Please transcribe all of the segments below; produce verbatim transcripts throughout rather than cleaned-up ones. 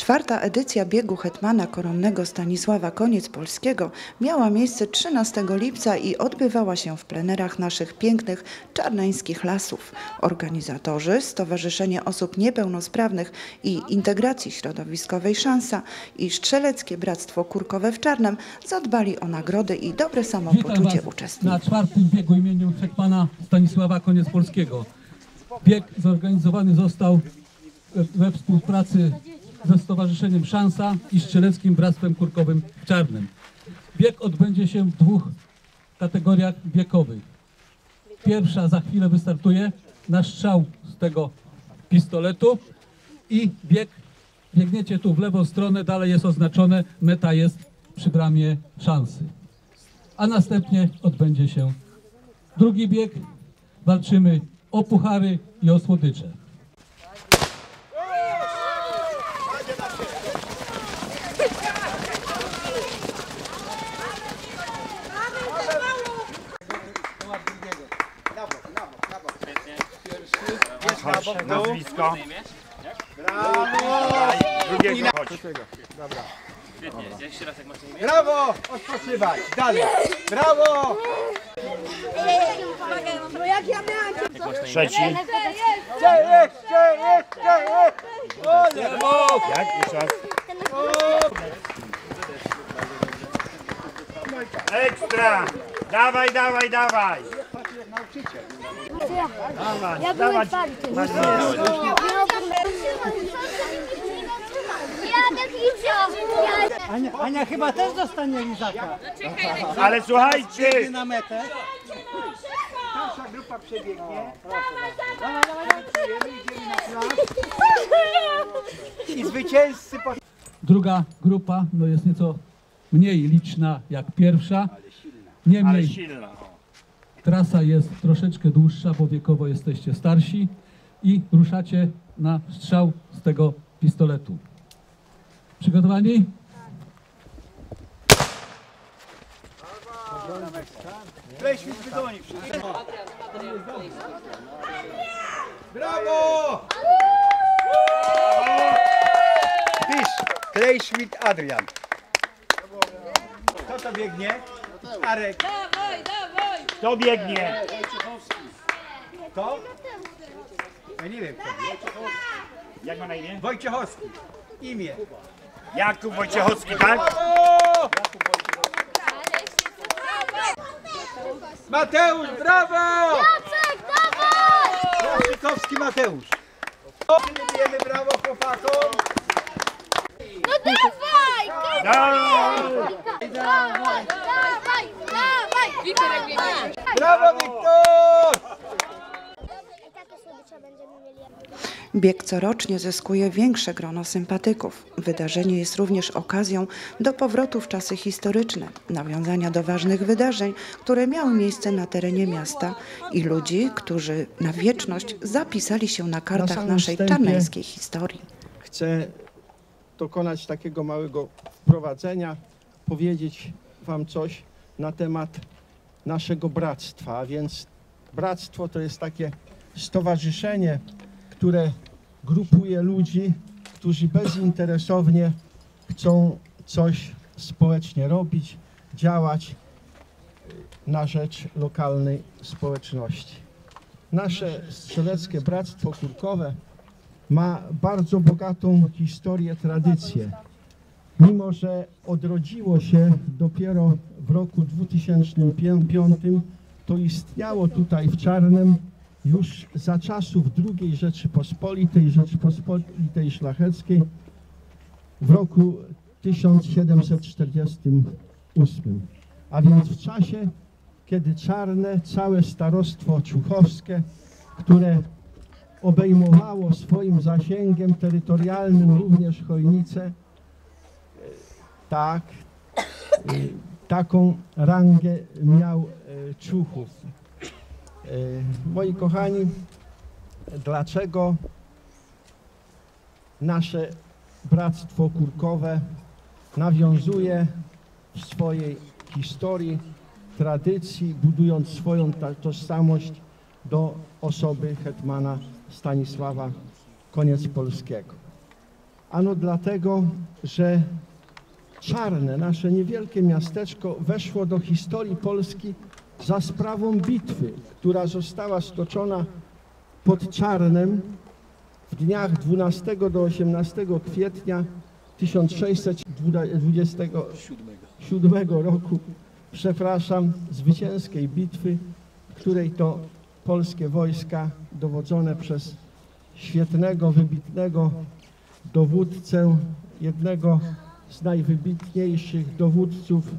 Czwarta edycja biegu hetmana koronnego Stanisława Koniec Polskiego miała miejsce trzynastego lipca i odbywała się w plenerach naszych pięknych czarneńskich lasów. Organizatorzy, Stowarzyszenie Osób Niepełnosprawnych i Integracji Środowiskowej Szansa i Strzeleckie Bractwo Kurkowe w Czarnem zadbali o nagrody i dobre samopoczucie uczestników. Na czwartym biegu imieniu hetmana Stanisława Koniec Polskiego. Bieg zorganizowany został we współpracy ze Stowarzyszeniem Szansa i Strzeleckim Bractwem Kurkowym w Czarnym. Bieg odbędzie się w dwóch kategoriach wiekowych. Pierwsza za chwilę wystartuje na strzał z tego pistoletu i bieg, biegniecie tu w lewą stronę, dalej jest oznaczone, meta jest przy bramie Szansy. A następnie odbędzie się drugi bieg, walczymy o puchary i o słodycze. Chodź, nazwisko. Brawo! Drugiego, chodź. Dobra. Świetnie, jeszcze raz jak masz na imię? Brawo! Odpoczywać! Dalej! Brawo! No jak ja miałam cię... Trzeci. Jeszcze, jeszcze, jeszcze, jeszcze! Jak? Jeszcze raz. Ekstra! Dawaj, dawaj, dawaj! Dawaj, Ja dawaj. byłem czwarty. Ja tak idzie. Ania, Ania chyba też dostanie lizaka. Ale słuchajcie! Na metę. Nasza grupa przebiegnie. I zwycięzcy po... Druga grupa no jest nieco mniej liczna jak pierwsza. Niemniej Ale silna. trasa jest troszeczkę dłuższa, bo wiekowo jesteście starsi i ruszacie na strzał z tego pistoletu. Przygotowani? Weźmy z wygoni. Brawo! Pisz, Klejszmit Adrian. Kto to biegnie? Arek. Dawaj, dawaj. Kto biegnie? Kto? Ja nie wiem kto. Jak ma na imię? Wojciechowski. Imię. Jakub Wojciechowski, tak? Mateusz, brawo! Jacek, dawaj. Wojciechowski Mateusz. Wiemy brawo chłopakom. No dawaj. Dawaj! Dawaj, dawaj, dawaj. Wiktor jak biegnie. Brawo Wiktor! Bieg corocznie zyskuje większe grono sympatyków. Wydarzenie jest również okazją do powrotu w czasy historyczne, nawiązania do ważnych wydarzeń, które miały miejsce na terenie miasta i ludzi, którzy na wieczność zapisali się na kartach Na naszej wstępie czarneńskiej historii. Chcę dokonać takiego małego wprowadzenia, powiedzieć Wam coś na temat naszego bractwa, a więc bractwo to jest takie stowarzyszenie, które grupuje ludzi, którzy bezinteresownie chcą coś społecznie robić, działać na rzecz lokalnej społeczności. Nasze Strzeleckie Bractwo Kurkowe ma bardzo bogatą historię, tradycję. Mimo że odrodziło się dopiero w roku dwutysięcznym piątym, to istniało tutaj w Czarnem już za czasów drugiej Rzeczypospolitej, Rzeczypospolitej Szlacheckiej w roku tysiąc siedemset czterdziestym ósmym. A więc w czasie, kiedy Czarne, całe starostwo ciuchowskie, które obejmowało swoim zasięgiem terytorialnym również Chojnice, tak, taką rangę miał Ciuchów. Moi kochani, dlaczego nasze Bractwo Kurkowe nawiązuje w swojej historii, tradycji, budując swoją tożsamość do osoby hetmana Stanisława Koniec Polskiego? Ano dlatego, że Czarne, nasze niewielkie miasteczko, weszło do historii Polski za sprawą bitwy, która została stoczona pod Czarnem w dniach dwunastego do osiemnastego kwietnia tysiąc sześćset dwudziestego siódmego roku, przepraszam, zwycięskiej bitwy, w której to polskie wojska dowodzone przez świetnego, wybitnego dowódcę, jednego z najwybitniejszych dowódców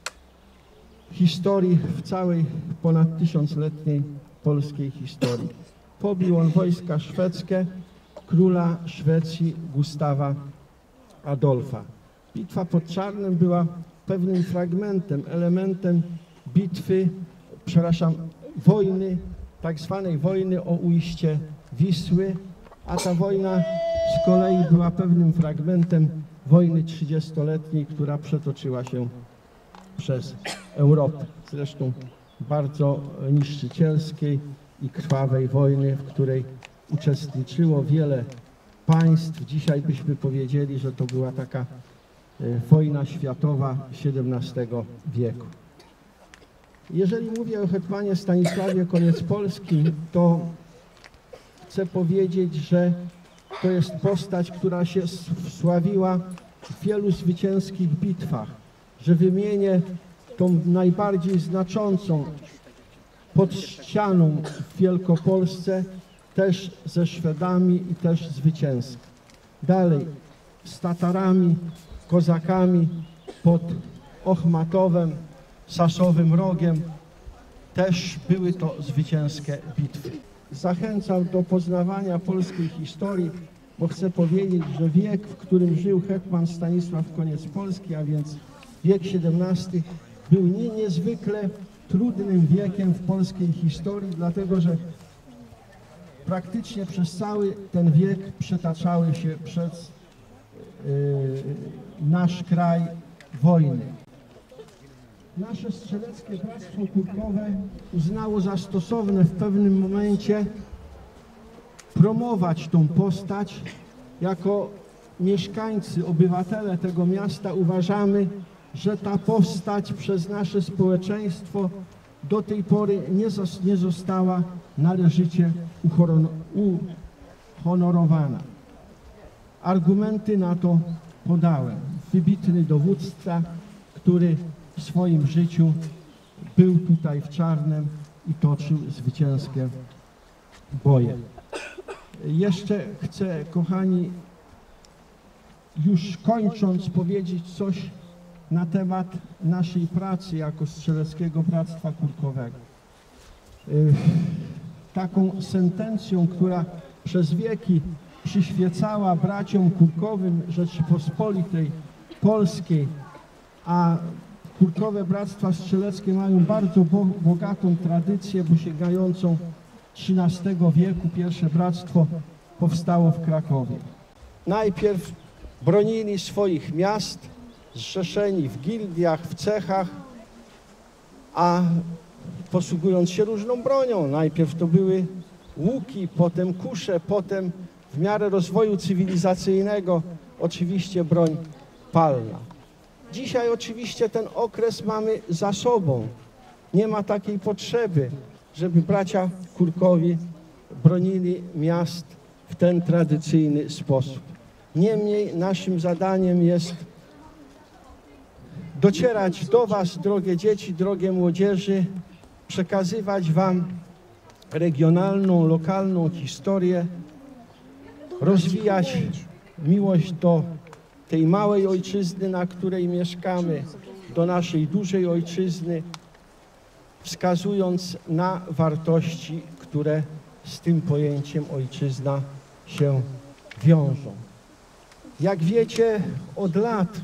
historii w całej ponad tysiącletniej polskiej historii. Pobił on wojska szwedzkie króla Szwecji Gustawa Adolfa. Bitwa pod Czarnem była pewnym fragmentem, elementem bitwy, przepraszam, wojny, tak zwanej wojny o ujście Wisły, a ta wojna z kolei była pewnym fragmentem wojny trzydziestoletniej, która przetoczyła się przez Europę. Zresztą bardzo niszczycielskiej i krwawej wojny, w której uczestniczyło wiele państw. Dzisiaj byśmy powiedzieli, że to była taka wojna światowa siedemnastego wieku. Jeżeli mówię o hetmanie Stanisławie Koniecpolskim, to chcę powiedzieć, że to jest postać, która się wsławiła w wielu zwycięskich bitwach, że wymienię tą najbardziej znaczącą pod ścianą w Wielkopolsce, też ze Szwedami i też zwycięska. Dalej z Tatarami, Kozakami pod Ochmatowem, Saszowym Rogiem, też były to zwycięskie bitwy. Zachęcam do poznawania polskiej historii, bo chcę powiedzieć, że wiek, w którym żył hetman Stanisław Koniecpolski, a więc wiek siedemnasty, był nie, niezwykle trudnym wiekiem w polskiej historii, dlatego że praktycznie przez cały ten wiek przetaczały się przez yy, nasz kraj wojny. Nasze Strzeleckie Bractwo Kurkowe uznało za stosowne w pewnym momencie promować tą postać. Jako mieszkańcy, obywatele tego miasta uważamy, że ta postać przez nasze społeczeństwo do tej pory nie, nie została należycie uhonorowana. Argumenty na to podałem. Wybitny dowódca, który w swoim życiu był tutaj w Czarnem i toczył zwycięskie boje. Jeszcze chcę, kochani, już kończąc, powiedzieć coś na temat naszej pracy jako Strzeleckiego Bractwa Kurkowego. Taką sentencją, która przez wieki przyświecała braciom kurkowym Rzeczypospolitej Polskiej, a Kurkowe Bractwa Strzeleckie mają bardzo bo bogatą tradycję, bo sięgającą trzynastego wieku. Pierwsze bractwo powstało w Krakowie. Najpierw bronili swoich miast, zrzeszeni w gildiach, w cechach, a posługując się różną bronią. Najpierw to były łuki, potem kusze, potem w miarę rozwoju cywilizacyjnego oczywiście broń palna. Dzisiaj oczywiście ten okres mamy za sobą. Nie ma takiej potrzeby, żeby bracia Kurkowi bronili miast w ten tradycyjny sposób. Niemniej naszym zadaniem jest docierać do was, drogie dzieci, drogie młodzieży, przekazywać wam regionalną, lokalną historię, rozwijać miłość do tej małej ojczyzny, na której mieszkamy, do naszej dużej ojczyzny, wskazując na wartości, które z tym pojęciem ojczyzna się wiążą. Jak wiecie, od lat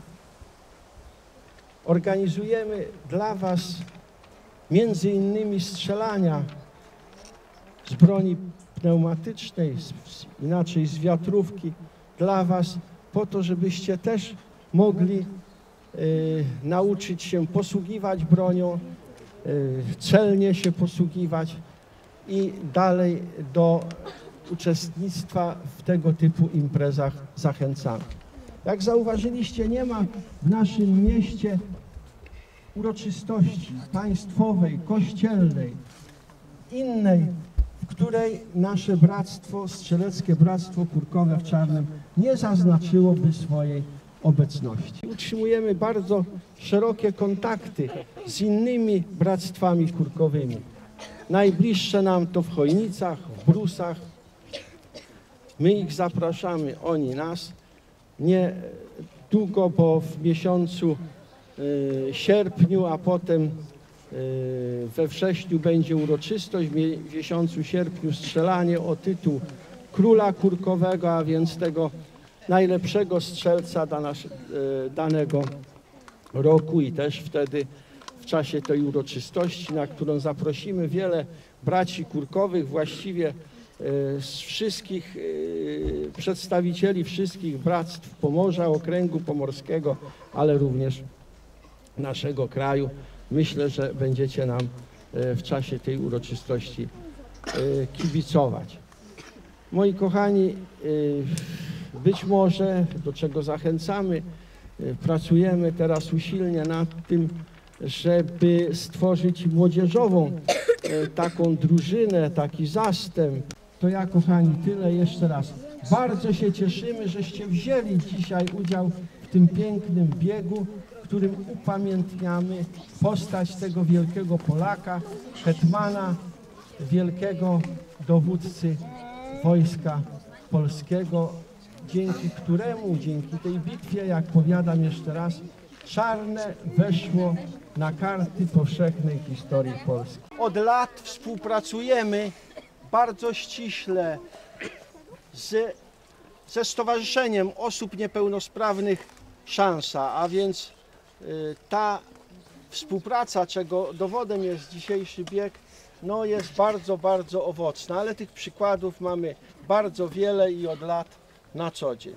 organizujemy dla was między innymi strzelania z broni pneumatycznej, z, inaczej z wiatrówki, dla was, po to, żebyście też mogli y, nauczyć się posługiwać bronią, y, celnie się posługiwać i dalej do uczestnictwa w tego typu imprezach zachęcamy. Jak zauważyliście, nie ma w naszym mieście uroczystości państwowej, kościelnej, innej, w której nasze bractwo, Strzeleckie Bractwo Kurkowe w Czarnem nie zaznaczyłoby swojej obecności. Utrzymujemy bardzo szerokie kontakty z innymi bractwami kurkowymi. Najbliższe nam to w Chojnicach, w Brusach. My ich zapraszamy, oni nas. Nie długo, bo w miesiącu y, sierpniu, a potem y, we wrześniu będzie uroczystość, w miesiącu sierpniu strzelanie o tytuł króla kurkowego, a więc tego najlepszego strzelca dana, y, danego roku i też wtedy w czasie tej uroczystości, na którą zaprosimy wiele braci kurkowych, właściwie z wszystkich przedstawicieli wszystkich bractw Pomorza, Okręgu Pomorskiego, ale również naszego kraju. Myślę, że będziecie nam w czasie tej uroczystości kibicować. Moi kochani, być może, do czego zachęcamy, pracujemy teraz usilnie nad tym, żeby stworzyć młodzieżową taką drużynę, taki zastęp. To ja, kochani, tyle jeszcze raz. Bardzo się cieszymy, żeście wzięli dzisiaj udział w tym pięknym biegu, w którym upamiętniamy postać tego wielkiego Polaka, hetmana, wielkiego dowódcy Wojska Polskiego, dzięki któremu, dzięki tej bitwie, jak powiadam jeszcze raz, Czarne weszło na karty powszechnej historii Polski. Od lat współpracujemy bardzo ściśle z, ze Stowarzyszeniem Osób Niepełnosprawnych Szansa, a więc y, ta współpraca, czego dowodem jest dzisiejszy bieg, no jest bardzo, bardzo owocna, ale tych przykładów mamy bardzo wiele i od lat na co dzień.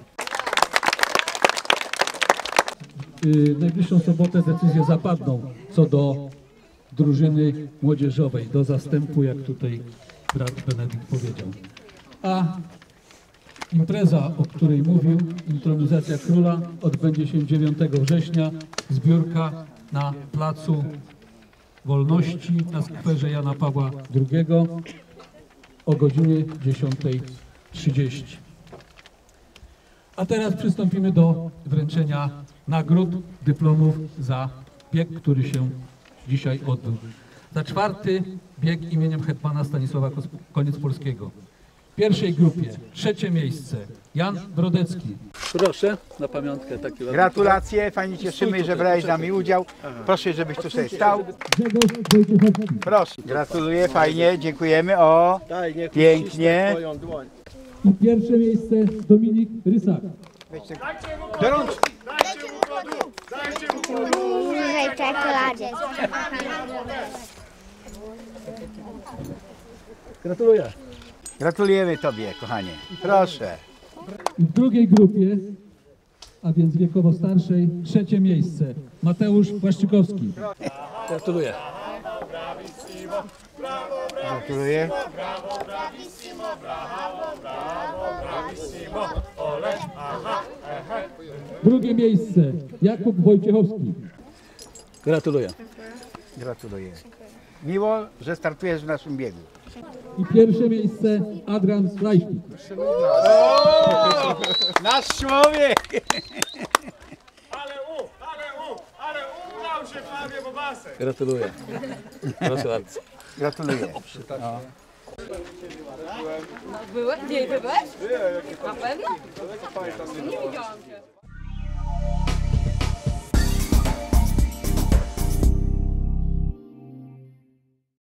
W najbliższą sobotę decyzje zapadną co do drużyny młodzieżowej, do zastępu, jak tutaj brat Benedykt powiedział. A impreza, o której mówił, intronizacja króla, odbędzie się dziewiątego września, zbiórka na Placu Wolności na skwerze Jana Pawła drugiego o godzinie dziesiątej trzydzieści. A teraz przystąpimy do wręczenia nagród, dyplomów za bieg, który się dzisiaj odbył. Za czwarty bieg imieniem hetmana Stanisława Koniec Polskiego. W pierwszej grupie trzecie miejsce Jan Brodecki. Proszę, na pamiątkę taki ładny. Gratulacje, fajnie cieszymy, że brałeś z nami udział. Proszę, żebyś tu sobie stał. Proszę, gratuluję, fajnie, dziękujemy. O, pięknie. I pierwsze miejsce Dominik Rysak. Do rączki. Bliżej czekoladzie. Gratuluję. Gratulujemy Tobie, kochanie. Proszę. I w drugiej grupie, a więc wiekowo starszej, trzecie miejsce Mateusz Błaszczykowski. Gratuluję. Gratuluję. Drugie miejsce Jakub Wojciechowski. Gratuluję. Gratuluję. Miło, że startujesz w naszym biegu. I pierwsze miejsce Adrian Slajsznik. Nasz człowiek! Ale u, ale u, ale ubrał się prawie po basen. Gratuluję. Proszę bardzo. Gratuluję. No. Byłeś? Gdzie byłeś? Na pewno? Nie widziałam cię.